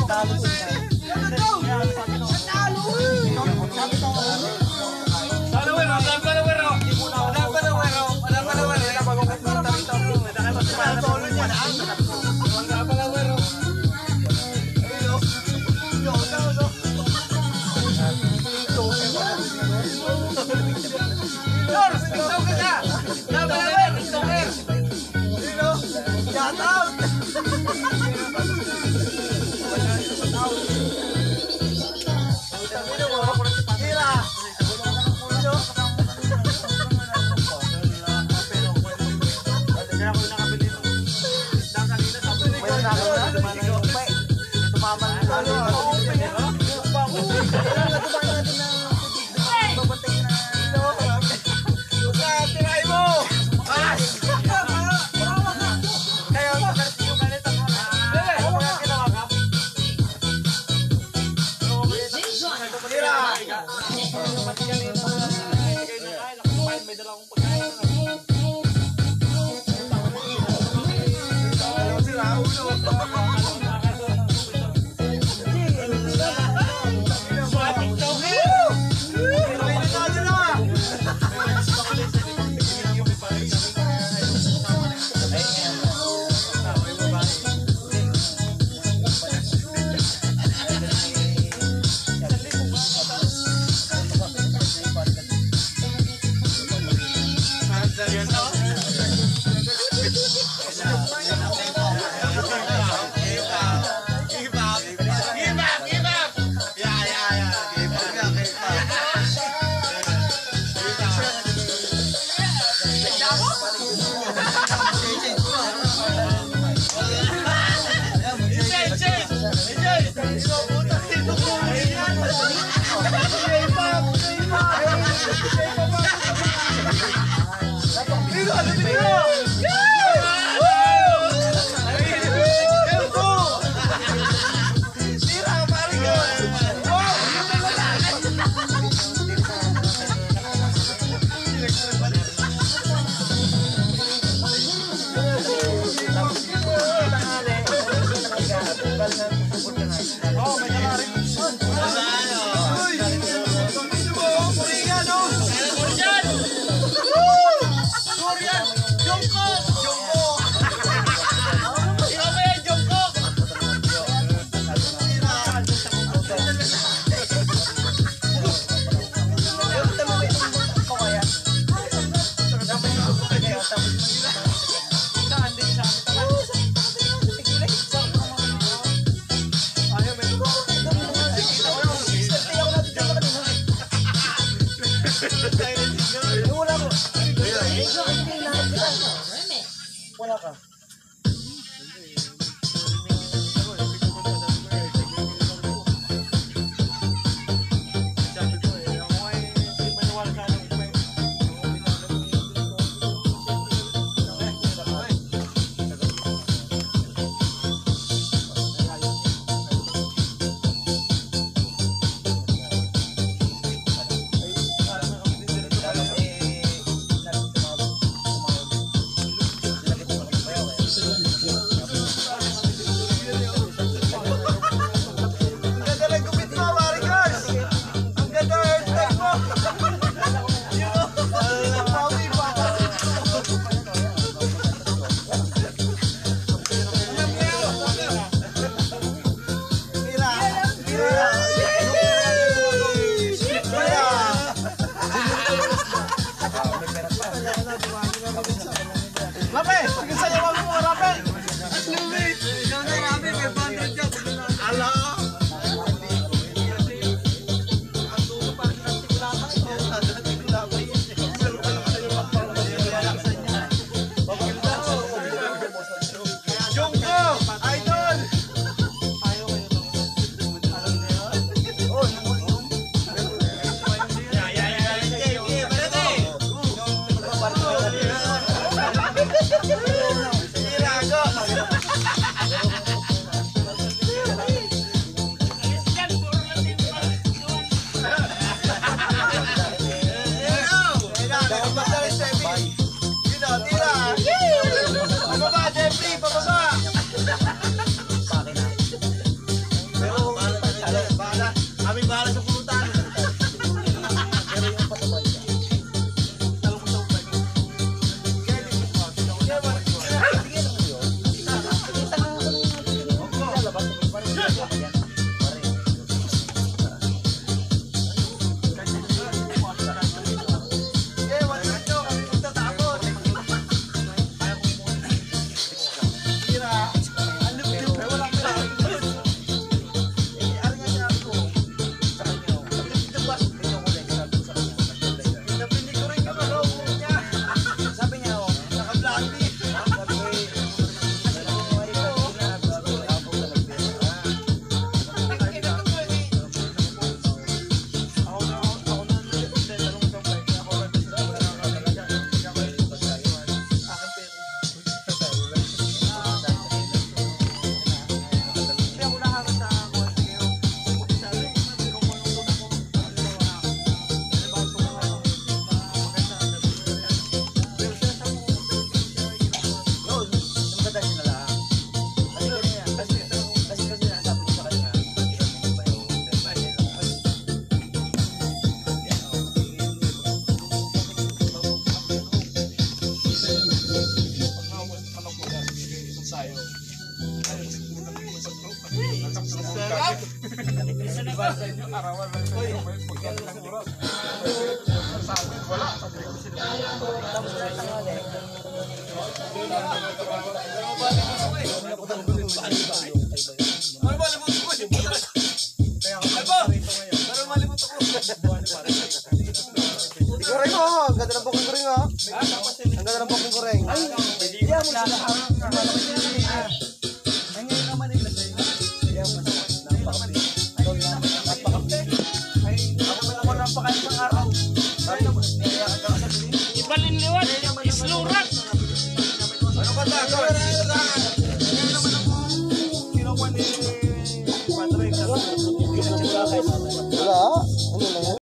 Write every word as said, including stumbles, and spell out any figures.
Well, Sarap! Isa na ba sa inyo? Arawan lang sa inyo. May pagkalang oras. Sa amin, wala. Sabi ko sila. Tapos na lang nga eh. Ano ba? Libot ko siya. Ano ba? Ano ba libot ako? Goreng mo, ang ganda ng bokong goreng mo. Ang ganda ng bokong goreng. Ay, hindi mo sila. Ay, ngayon naman ay lasay. Kaya mo na. Napakapi. Ay, ako na naman napakain ng araw. Ay, nilayakan ka sa bilin. Ipalinliwan, islurak. Ano ba ta? Ngayon naman ako kinukuha ni Patrick. Wala. Ano na yan?